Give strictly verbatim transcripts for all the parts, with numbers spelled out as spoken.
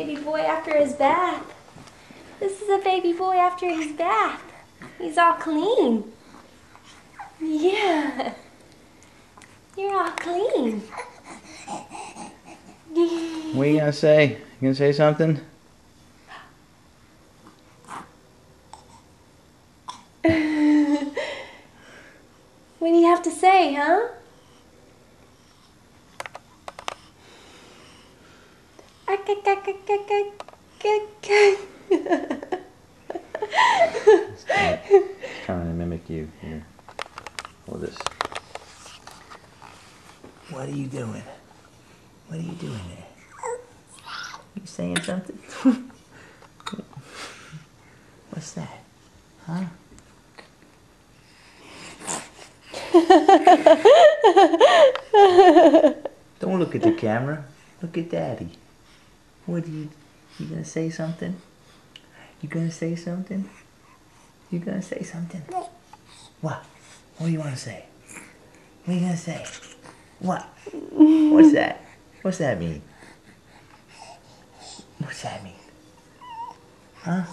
Baby boy after his bath. This is a baby boy after his bath. He's all clean. Yeah. You're all clean. What are you gonna say? You gonna say something? What do you have to say, huh? Trying to mimic you here. Hold this. What are you doing? What are you doing there? You saying something? What's that? Huh? Don't look at the camera. Look at Daddy. What are you... You gonna say something? You gonna say something? You gonna say something? What? What do you want to say? What are you gonna say? What? What's that? What's that mean? What's that mean? Huh?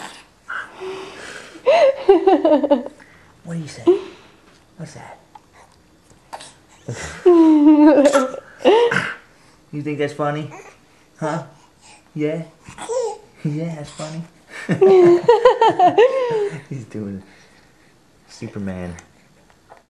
What do you say? What's that? You think that's funny? Huh? Yeah? Yeah, that's funny. He's doing Superman.